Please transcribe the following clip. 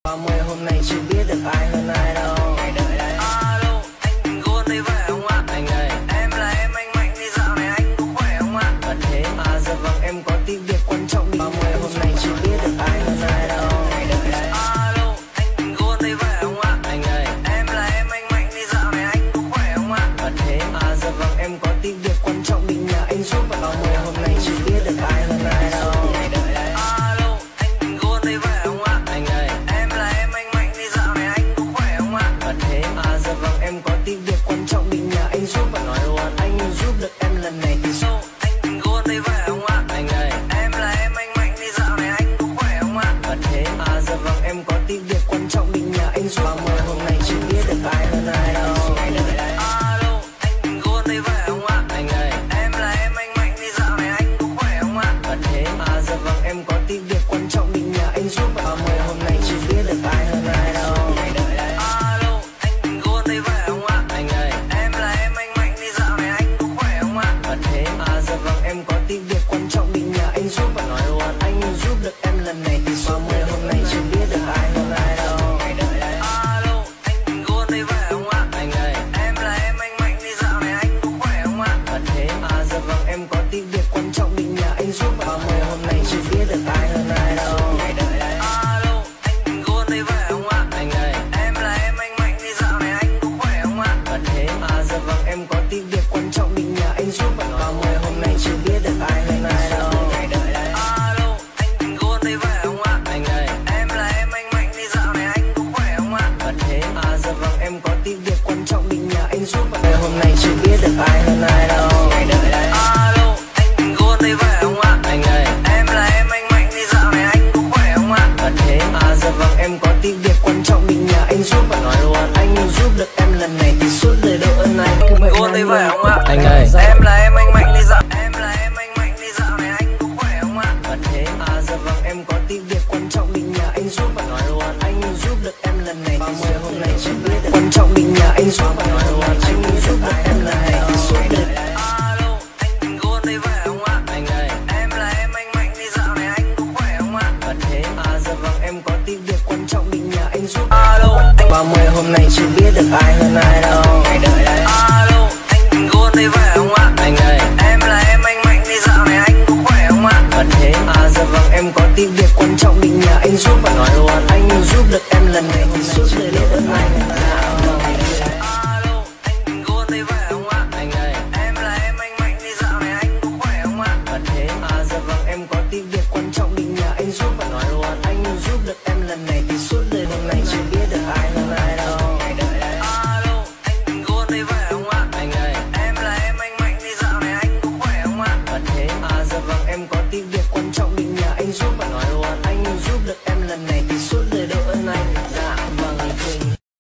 30 hôm nay chưa biết được ai hơn ai đâu. Ngày đợi đấy. Alo, anh tình gôn đây phải không ạ? Anh ơi, Em là em anh Mạnh đi dạo này anh có khỏe không ạ? vẫn thế. Dạ vâng, em có tí việc quan trọng đi. 30 hôm nay chưa biết được ai hơn ai đâu. Ngày đợi đấy. Alo, anh tình gôn đây phải không ạ? Anh ơi, Em là em anh Mạnh đi dạo này anh có khỏe không ạ? vẫn thế. Dạ vâng, em có tí việc quan trọng đi nhờ anh giúp. 30 hôm nay chưa biết được ai hơn ai đâu. Ngày đợi đấy. Alo, anh tình gôn đây phải không ạ? Anh ơi, Em là em anh Mạnh đi dạo này anh có khỏe không ạ? vẫn thế. Dạ vâng, em có tí việc quan trọng đi nhờ anh giúp. Nói luôn, anh giúp được em lần này thì Alo, anh tình gôn đây phải không ạ? anh ơi, Em là em anh Mạnh đi dạo này anh có khỏe không ạ? vẫn thế. Dạ vâng, em có tí việc quan trọng đi nhờ anh giúp. 30 hôm nay chưa biết được ai hơn ai đâu. Ngày đợi đấy. Alo, anh tình gôn đây phải không ạ? Anh ơi, Em là em anh Mạnh đi dạo này anh có khỏe không ạ? vẫn thế. Dạ vâng, em có tí việc quan trọng đi nhờ anh giúp. 30 hôm nay chưa biết được ai hơn ai đâu. Ngày đợi đấy. Alo, anh tình gôn đây phải không ạ? Anh ơi, Em là em anh Mạnh đi dạo này anh có khỏe không ạ? vẫn thế. Dạ vâng, em có tí việc quan trọng đi nhờ anh giúp. Nói luôn, anh giúp được em lần này thì 30 hôm nay chưa biết được ai hơn ai đâu. Ngày đợi đấy. Alo, anh tình gôn đây phải không ạ? Anh ơi, Em là em anh Mạnh đi dạo này anh có khỏe không ạ? vẫn thế. Dạ vâng, em có tí việc quan trọng đi nhờ anh giúp. 30 hôm nay chưa biết được ai hơn ai đâu. Ngày đợi đấy. Alo, anh tình gôn đây phải không ạ? Anh ơi, Em là em anh Mạnh đi dạo này anh có khỏe không ạ? vẫn thế. Dạ vâng, em có tí việc quan trọng đi nhờ anh giúp. 30 hôm nay chưa biết được ai hơn ai đâu. Ngày đợi đấy. Alo, anh tình gôn đây phải không ạ? Anh ơi, Em là em anh Mạnh đi dạo này anh có khỏe không ạ? vẫn thế. Dạ vâng, em có tí việc quan trọng đi nhờ anh giúp. 30 hôm nay chưa biết được ai hơn ai đâu. Ngày đợi đấy. Alo, anh tình gôn đây phải không ạ? Anh ơi, Em là em anh Mạnh đi dạo này anh có khỏe không ạ? vẫn thế. Dạ vâng, em có tí việc quan trọng đi nhờ anh giúp. Nói luôn, anh giúp được em lần này thì suốt đời độ ơn anh. Cứ vậy Gôn đây phải không ạ? anh ơi, Em là em anh Mạnh đi dạo. Em là em anh Mạnh đi dạo này anh có khỏe không ạ? vẫn thế. Dạ vâng, em có tí việc quan trọng đi nhờ anh giúp. Nói luôn, anh giúp được em lần này thì 30 hôm nay chưa biết được quan trọng đi nhờ anh giúp. Nói luôn, anh giúp được em lần này thì suốt đời. Alo, anh tình gôn đây phải không ạ? Anh ơi, Em là em anh Mạnh đi dạo này anh có khỏe không ạ? vẫn thế. Dạ vâng, em có tí việc quan trọng đi nhờ anh giúp. Alo, anh 30 hôm nay chưa biết được ai hơn ai đâu. Ngày đợi đấy. Alo, anh tình gôn đây phải không ạ? Anh ơi, Em là em anh Mạnh đi dạo này anh có khỏe không ạ? vẫn thế. Dạ vâng, em có tí việc quan trọng đi nhờ anh giúp. Nói luôn, anh giúp